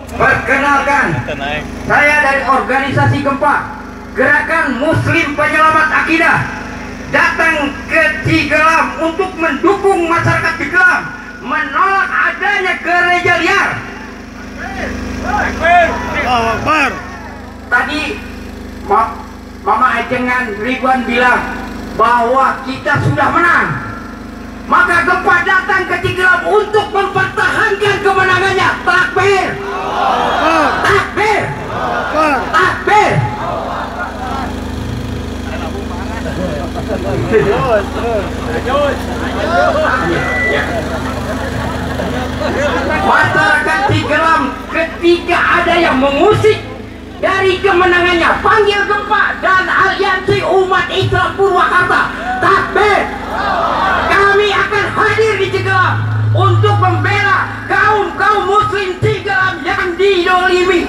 Perkenalkan, saya dari organisasi Gempa, Gerakan Muslim Penyelamat Akidah, datang ke Cigelam untuk mendukung masyarakat Cigelam menolak adanya gereja liar. Tadi Mama Ejengan Ridwan bilang bahwa kita sudah menang. Maka Gempa datang ke Cigelam untuk mempertahankan kemenangannya. Takbir! Takbir! Takbir! Masyarakat Cigelam ketika ada yang mengusik dari kemenangannya, panggil Gempa dan Aliansi Umat Islam Purwakarta. Takbir! Kami akan hadir di Cigelam untuk membela kaum muslim Cigelam yang didolimi.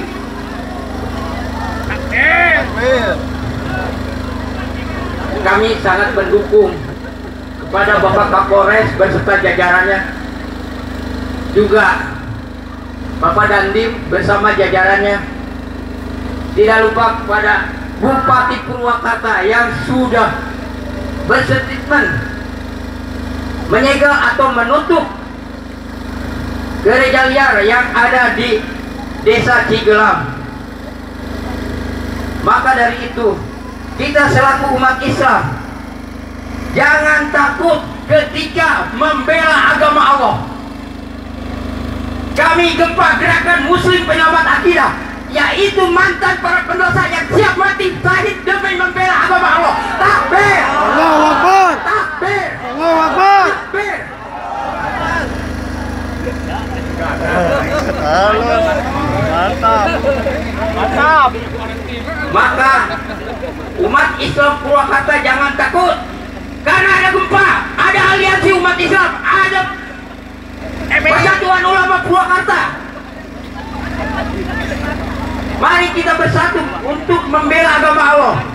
Kami sangat mendukung kepada Bapak Kapolres beserta jajarannya, juga Bapak Dandim bersama jajarannya, tidak lupa kepada Bupati Purwakarta yang sudah berstatement menyegel atau menutup gereja liar yang ada di Desa Cigelam. Maka dari itu, kita selaku umat Islam jangan takut ketika membela agama Allah. Kami Gempa Gerakan Muslim Penyelamat Akidah, yaitu mantan para pendosa yang siap mati syahid demi membela agama Allah. Takbir! Allahu Akbar! Takbir! Allahu Akbar! Takbir! Halo, mantap, mantap. Maka umat Islam Purwakarta jangan takut, karena ada Gempa, ada Aliansi Umat Islam, ada Persatuan Ulama Purwakarta. Mari kita bersatu untuk membela agama Allah.